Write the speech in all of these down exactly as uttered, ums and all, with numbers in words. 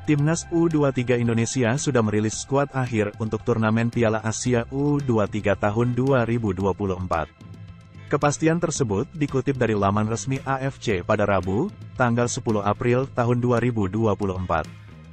Timnas U dua puluh tiga Indonesia sudah merilis skuad akhir untuk turnamen Piala Asia U dua puluh tiga tahun dua ribu dua puluh empat. Kepastian tersebut dikutip dari laman resmi A F C pada Rabu, tanggal sepuluh April tahun dua ribu dua puluh empat.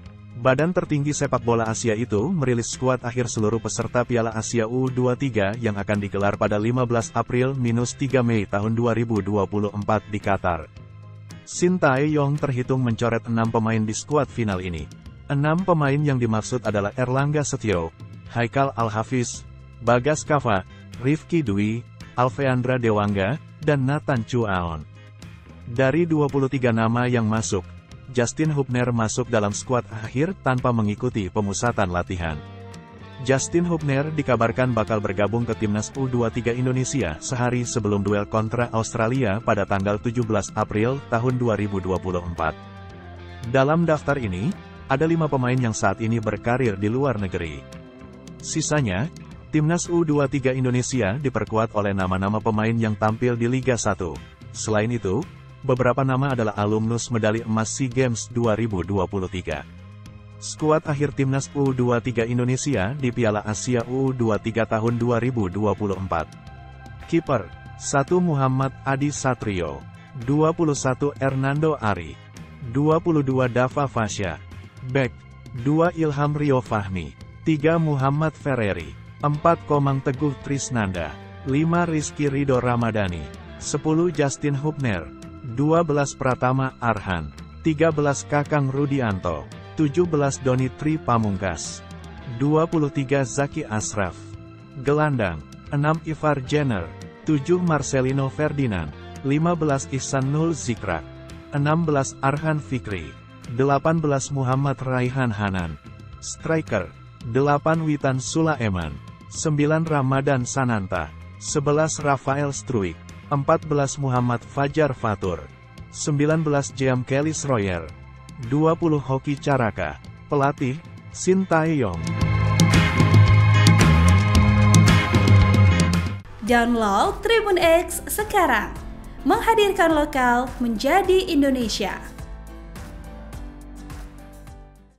Badan tertinggi sepak bola Asia itu merilis skuad akhir seluruh peserta Piala Asia U dua puluh tiga yang akan digelar pada lima belas April - tiga Mei tahun dua ribu dua puluh empat di Qatar. Shin Tae-yong terhitung mencoret enam pemain di skuad final ini. Enam pemain yang dimaksud adalah Erlangga Setio, Haikal Al-Hafiz, Bagas Kava, Rifki Dwi, Alveandra Dewangga, dan Nathan Chuaon. Dari dua puluh tiga nama yang masuk, Justin Hubner masuk dalam skuad akhir tanpa mengikuti pemusatan latihan. Justin Hubner dikabarkan bakal bergabung ke Timnas U dua puluh tiga Indonesia sehari sebelum duel kontra Australia pada tanggal tujuh belas April tahun dua ribu dua puluh empat. Dalam daftar ini, ada lima pemain yang saat ini berkarir di luar negeri. Sisanya, Timnas U dua puluh tiga Indonesia diperkuat oleh nama-nama pemain yang tampil di Liga satu. Selain itu, beberapa nama adalah alumnus medali emas SEA Games dua ribu dua puluh tiga. Skuad akhir Timnas U dua puluh tiga Indonesia di Piala Asia U dua puluh tiga tahun dua ribu dua puluh empat. Kiper, satu Muhammad Adi Satrio, dua puluh satu Hernando Ari, dua puluh dua Dava Fasya, Bek, dua Ilham Rio Fahmi, tiga Muhammad Ferreri, empat Komang Teguh Trisnanda, lima Rizky Ridho Ramadhani, sepuluh Justin Hubner, dua belas Pratama Arhan, tiga belas Kakang Rudianto, tujuh belas Doni Tri Pamungkas, dua puluh tiga Zaki Ashraf. Gelandang, enam Ivar Jenner, tujuh Marcelino Ferdinand, lima belas Ihsanul Zikrak, enam belas Arhan Fikri, delapan belas Muhammad Raihan Hanan. Striker, delapan Witan Sulaeman, sembilan Ramadan Sananta, sebelas Rafael Struik, empat belas Muhammad Fajar Fatur, sembilan belas Jeam Kelis Royer, dua puluh Hoki Caraka. Pelatih, Shin Tae-yong. Download Tribun X sekarang, menghadirkan lokal menjadi Indonesia.